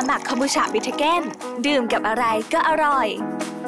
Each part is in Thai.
หมักคอมบูชาบิทเก้นดื่มกับอะไรก็อร่อย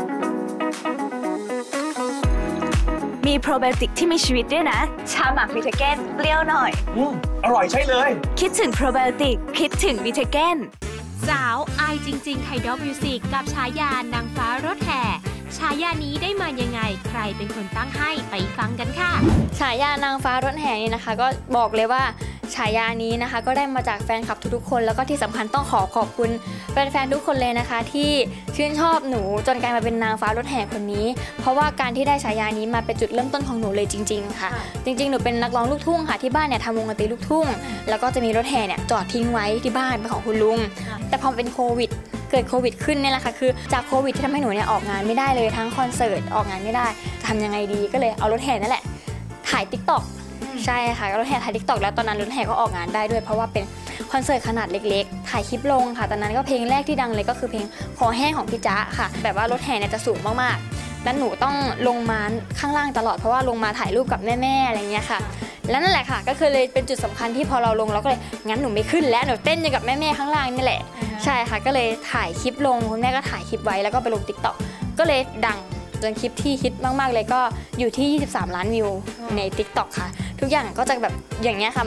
มีโปรไบโอติกที่มีชีวิตด้วยนะชาหมักบิทเก้นเปรี้ยวหน่อยอร่อยใช่เลยคิดถึงโปรไบโอติกคิดถึงบิทเก้นสาวอายจริงๆไทดอลมิวสิกกับฉายานางฟ้ารถแห่ฉายานี้ได้มายังไงใครเป็นคนตั้งให้ไปฟังกันค่ะฉายานางฟ้ารถแห่นี่นะคะก็บอกเลยว่าฉายานี้นะคะก็ได้มาจากแฟนคลับทุกๆคนแล้วก็ที่สำคัญต้องขอบคุณแฟนๆทุกคนเลยนะคะที่ชื่นชอบหนูจนกลายมาเป็นนางฟ้ารถแห่คนนี้เพราะว่าการที่ได้ฉายานี้มาเป็นจุดเริ่มต้นของหนูเลยจริงๆค่ะจริงๆหนูเป็นนักร้องลูกทุ่งค่ะที่บ้านเนี่ยทำวงดนตรีลูกทุ่งแล้วก็จะมีรถแห่เนี่ยจอดทิ้งไว้ที่บ้านเป็นของคุณลุงแต่พอเป็นโควิดเกิดโควิดขึ้นเนี่ยแหละค่ะคือจากโควิดที่ทำให้หนูเนี่ยออกงานไม่ได้เลยทั้งคอนเสิร์ตออกงานไม่ได้จะทำยังไงดีก็เลยเอารถแห่นั่นแหละถ่าย TikTok ใช่ค่ะรถแห่ถ่าย TikTok แล้วตอนนั้นรถแห่ก็ออกงานได้ด้วยเพราะว่าเป็นคอนเสิร์ตขนาดเล็กๆถ่ายคลิปลงค่ะตอนนั้นก็เพลงแรกที่ดังเลยก็คือเพลงคอแห้งของพี่จ๊ะค่ะแบบว่ารถแห่เนี่ยจะสูงมากๆแล้วหนูต้องลงมาข้างล่างตลอดเพราะว่าลงมาถ่ายรูปกับแม่ๆอะไรเงี้ยค่ะแล้วนั่นแหละค่ะก็คือเลยเป็นจุดสำคัญที่พอเราลงเราก็เลยงั้นหนูไม่ขึ้นแล้วหนูเต้นอยู่กับแม่ๆข้างล่างนี่แหละใช่ค่ะก็เลยถ่ายคลิปลงคุณแม่ก็ถ่ายคลิปไว้แล้วก็ไปลง TikTok ก็เลยดังจนคลิปที่ฮิตมากๆเลยก็อยู่ที่23ล้านวิวใน TikTok ค่ะทุกอย่างก็จะแบบอย่างเงี้ยค่ะ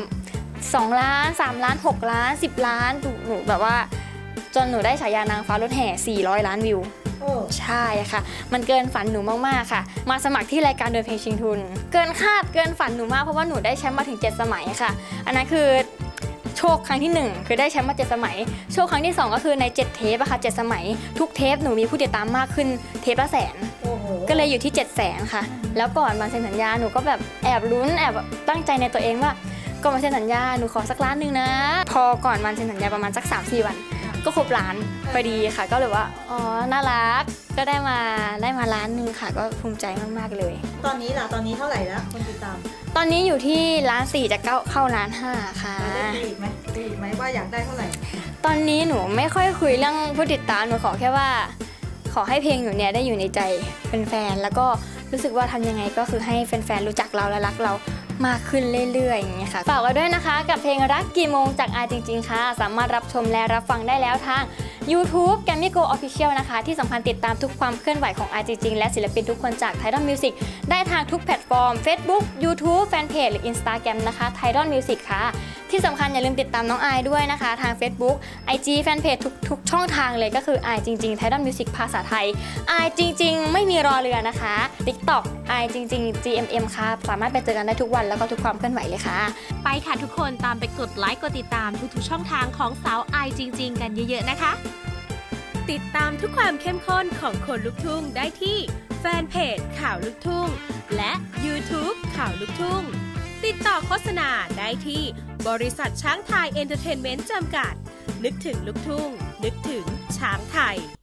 2 ล้าน3 ล้าน6 ล้าน10 ล้านหนูแบบว่าจนหนูได้ฉายานางฟ้ารถแห่400 ล้านวิวใช่ค่ะมันเกินฝันหนูมากๆค่ะมาสมัครที่รายการเดินเพลงชิงทุนเกินคาดเกินฝันหนูมากเพราะว่าหนูได้แชมป์มาถึง7 สมัยค่ะอันนั้นคือโชคครั้งที่1คือได้แชมป์มา7 สมัยโชคครั้งที่2ก็คือใน7 เทปอะค่ะ7 สมัยทุกเทปหนูมีผู้ติดตามมากขึ้นเทปละ100,000ก็เลยอยู่ที่700,000ค่ะแล้วก่อนมาเซ็นสัญญาหนูก็แบบแอบลุ้นแอบตั้งใจในตัวเองว่าก่อนมาเซ็นสัญญาหนูขอสัก1 ล้านนะพอก่อนมาเซ็นสัญญาประมาณสัก3-4 วันก็ครบ1 ล้านพอดีค่ะก็เลยว่าอ๋อน่ารักก็ได้มา1 ล้านค่ะก็ภูมิใจมากๆเลยตอนนี้ล่ะตอนนี้เท่าไหร่แล้วคนติดตามตอนนี้อยู่ที่1.4 ล้านจะเข้า1.5 ล้านค่ะได้อีกไหมว่าอยากได้เท่าไหร่ตอนนี้หนูไม่ค่อยคุยเรื่องผู้ติดตามหนูขอแค่ว่าขอให้เพลงหนูเนี่ยได้อยู่ในใจแฟนๆแล้วก็รู้สึกว่าทำยังไงก็คือให้แฟนๆรู้จักเราและรักเรามากขึ้นเรื่อยๆอย่างเงี้ยค่ะฝากไว้ด้วยนะคะกับเพลงรักกี่โมงจากอายจริงๆค่ะสามารถรับชมและรับฟังได้แล้วทาง YouTube Gamigo Official นะคะที่สำคัญติดตามทุกความเคลื่อนไหวของอายจริงๆและศิลปินทุกคนจาก Tidal Music ได้ทางทุกแพลตฟอร์ม Facebook YouTube Fanpage หรือ Instagram นะคะ Tidal Music ค่ะที่สำคัญอย่าลืมติดตามน้องอายด้วยนะคะทาง Facebook IG Fanpage ทุกช่องทางเลยก็คืออายจริงๆ Tidal Music ภาษาไทยอายจริงๆไม่มีรอเรือนะคะ TikTok อายจริงๆ GMM ค่ะสามารถไปเจอกันได้ทุกวันแล้วก็ทุกความเคลื่อนไหวเลยค่ะไปค่ะทุกคนตามไปกดไลค์กดติดตามทุกๆช่องทางของสาวอายจริงๆกันเยอะๆนะคะติดตามทุกความเข้มข้นของคนลุกทุ่งได้ที่แฟนเพจข่าวลุกทุ่งและ YouTube ข่าวลุกทุ่งติดต่อโฆษณาได้ที่บริษัทช้างไทยเอนเตอร์เทนเมนต์จำกัดนึกถึงลุกทุ่งนึกถึงช้างไทย